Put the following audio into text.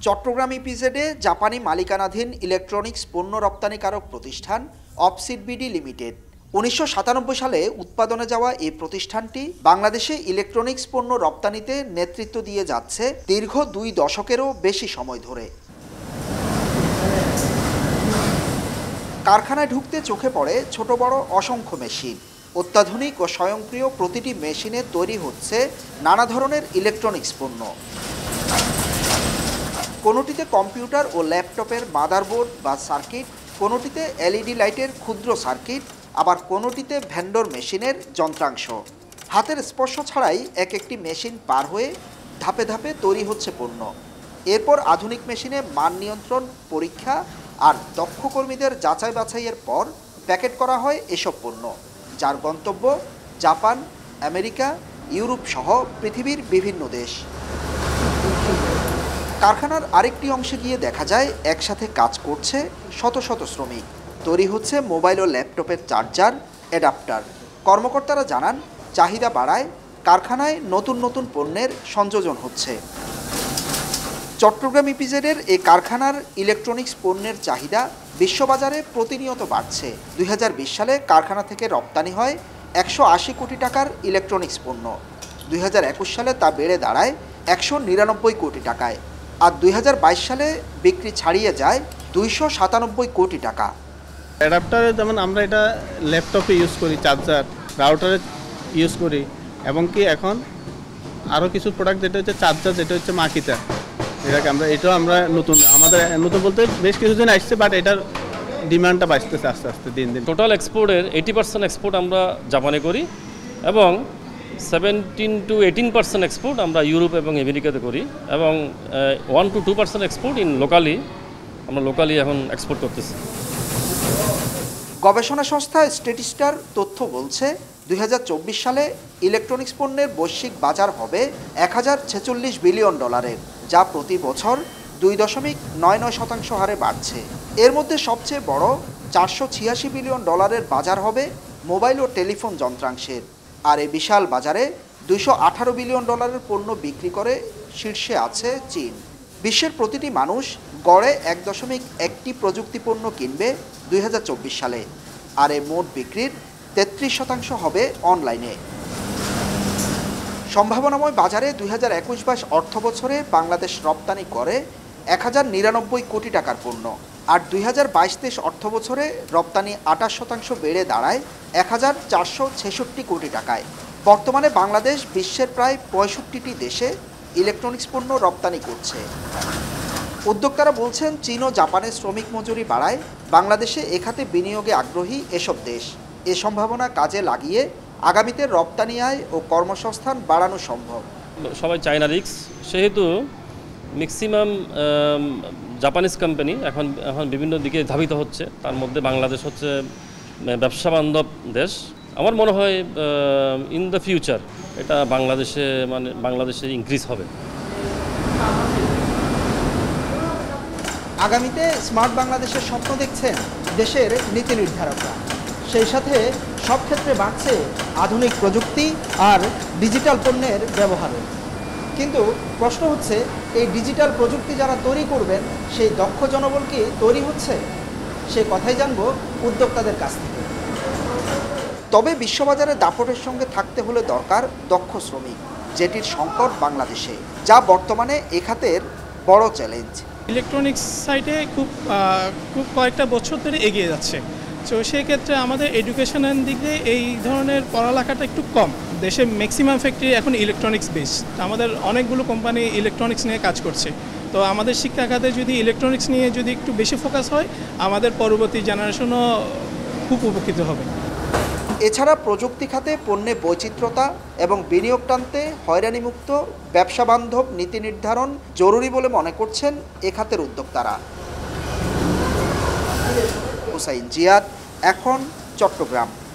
চট্টগ্রাম ইপিজেডে জাপানি মালিকানাধীন ইলেকট্রনিক্স পণ্য রপ্তানিকারক প্রতিষ্ঠান অপসিডবিডি লিমিটেড ১৯৯৭ সালে উৎপাদনে যাওয়া এই প্রতিষ্ঠানটি বাংলাদেশে ইলেকট্রনিক্স পণ্য রপ্তানিতে নেতৃত্ব দিয়ে যাচ্ছে দীর্ঘ ২ দশকেরও বেশি সময় ধরে। কারখানায় ঢুকতে চোখে পড়ে ছোট বড় অসংখ্য মেশিন। অত্যাধুনিক ও স্বয়ংক্রিয় প্রতিটি মেশিনে তৈরি হচ্ছে নানা ধরনের ইলেকট্রনিক্স পণ্য। কোনোটিতে কম্পিউটার ও ল্যাপটপের মাদারবোর্ড বা সার্কিট, কোনোটিতে এলইডি লাইটের ক্ষুদ্র সার্কিট, আবার কোনোটিতে ভেন্ডর মেশিনের যন্ত্রাংশ। হাতের স্পর্শ ছাড়াই এক একটি মেশিন পার হয়ে ধাপে ধাপে তৈরি হচ্ছে পণ্য। এরপর আধুনিক মেশিনে মান নিয়ন্ত্রণ, পরীক্ষা আর দক্ষ কর্মীদের যাচাই বাছাইয়ের পর প্যাকেট করা হয় এসব পণ্য, যার গন্তব্য জাপান, আমেরিকা, ইউরোপ সহ পৃথিবীর বিভিন্ন দেশ। কারখানার আরেকটি অংশে গিয়ে দেখা যায় একসাথে কাজ করছে শত শত শ্রমিক। তৈরি হচ্ছে মোবাইল ও ল্যাপটপের চার্জার, অ্যাডাপ্টার। কর্মকর্তারা জানান, চাহিদা বাড়ায় কারখানায় নতুন নতুন পণ্যের সংযোজন হচ্ছে। চট্টগ্রাম ইপিজেডের এই কারখানার ইলেকট্রনিক্স পণ্যের চাহিদা বিশ্ববাজারে প্রতিনিয়ত বাড়ছে। ২০২০ সালে কারখানা থেকে রপ্তানি হয় ১৮০ কোটি টাকার ইলেকট্রনিক্স পণ্য। ২০২১ সালে তা বেড়ে দাঁড়ায় ১৯৯ কোটি টাকায়, আর ২০২২ সালে বিক্রি ছাড়িয়ে যায় ২৯৭ কোটি টাকা। অ্যাডাপ্টারে যেমন আমরা এটা ল্যাপটপে ইউজ করি, চার্জার, রাউটারে ইউজ করি, এবং কি এখন আরও কিছু প্রোডাক্ট যেটা হচ্ছে চার্জার, যেটা হচ্ছে মাকিতা, এটাকে আমরা আমাদের নতুন বলতে বেশ কিছুদিন আসছে, বাট এটার ডিমান্ডটা বাড়তেছে আস্তে আস্তে দিন দিন। টোটাল এক্সপোর্টের 80% এক্সপোর্ট আমরা জাপানে করি এবং 17 to 18% এক্সপোর্ট আমরা ইউরোপ এবং আমেরিকাতে করি, এবং 1 to 2% এক্সপোর্ট আমরা লোকালি এখন এক্সপোর্ট করতেছি। গবেষণা সংস্থা স্ট্যাটিস্টার তথ্য বলছে ২০২৪ সালে ইলেকট্রনিক্স পণ্যের বৈশ্বিক বাজার হবে $১,০৪৬ বিলিয়ন, যা প্রতি বছর ২.৯৯% হারে বাড়ছে। এর মধ্যে সবচেয়ে বড় $৪৮৬ বিলিয়ন বাজার হবে মোবাইল ও টেলিফোন যন্ত্রাংশের। আর এই বিশাল বাজারে $২১৮ বিলিয়ন পণ্য বিক্রি করে শীর্ষে আছে চীন। বিশ্বের প্রতিটি মানুষ গড়ে ১.১টি প্রযুক্তি পণ্য কিনবে ২০২৪ সালে, আর এই মোট বিক্রির ৩৩% হবে অনলাইনে। সম্ভাবনাময় বাজারে ২০২১-২২ অর্থ বছরে বাংলাদেশ রপ্তানি করে ১,০৯৯ কোটি টাকার পণ্য, আর ২০২২-২৩ অর্থ বছরে রপ্তানি ২৮% বেড়ে দাঁড়ায় ১,৪৬৬ কোটি টাকায়। বর্তমানে বাংলাদেশ বিশ্বের প্রায় ৬৫টি দেশে ইলেকট্রনিক্স পণ্য রপ্তানি করছে। উদ্যোক্তারা বলছেন, চীন ও জাপানের শ্রমিক মজুরি বাড়ায় বাংলাদেশে এ খাতে বিনিয়োগে আগ্রহী এসব দেশ। এ সম্ভাবনা কাজে লাগিয়ে আগামীতে রপ্তানি আয় ও কর্মসংস্থান বাড়ানো সম্ভব। সবাই চায়না রিক্স, সেহেতু ম্যাক্সিমাম জাপানিজ কোম্পানি এখন বিভিন্ন দিকে ধাবিত হচ্ছে। তার মধ্যে বাংলাদেশ হচ্ছে ব্যবসা বান্ধব দেশ। আমার মনে হয় ইন দ্য ফিউচার এটা বাংলাদেশে ইনক্রিজ হবে। আগামীতে স্মার্ট বাংলাদেশের স্বপ্ন দেখছেন দেশের নীতি নির্ধারকরা। সেই সাথে সব ক্ষেত্রে বাড়ছে আধুনিক প্রযুক্তি আর ডিজিটাল পণ্যের ব্যবহারও। কিন্তু প্রশ্ন হচ্ছে, এই ডিজিটাল প্রযুক্তি যারা তৈরি করবেন সেই দক্ষ জনবল কি তৈরি হচ্ছে? সে কথাই জানব উদ্যোক্তাদের কাছ থেকে। তবে বিশ্ববাজারে দাপটের সঙ্গে থাকতে হলে দরকার দক্ষ শ্রমিক, যেটির সংকট বাংলাদেশে, যা বর্তমানে এ খাতের বড় চ্যালেঞ্জ। ইলেকট্রনিক্স সাইটে খুব কয়েকটা বছর ধরে এগিয়ে যাচ্ছে। তো সেক্ষেত্রে আমাদের এডুকেশনের দিক দিয়ে এই ধরনের পড়ালেখাটা একটু কম। দেশে ম্যাক্সিমাম ফ্যাক্টরি এখন ইলেকট্রনিক্স বেস। আমাদের অনেকগুলো কোম্পানি ইলেকট্রনিক্স নিয়ে কাজ করছে। তো আমাদের শিক্ষা খাতে যদি ইলেকট্রনিক্স নিয়ে যদি একটু বেশি ফোকাস হয়, আমাদের পরবর্তী জেনারেশনও খুব উপকৃত হবে। এছাড়া প্রযুক্তি খাতে পণ্যে বৈচিত্র্যতা এবং বিনিয়োগ টানতে হয়রানিমুক্ত ব্যবসা বান্ধব নীতি নির্ধারণ জরুরি বলে মনে করছেন এ খাতের উদ্যোক্তারা। হুসাইন জিয়াদ, এখন চট্টগ্রাম।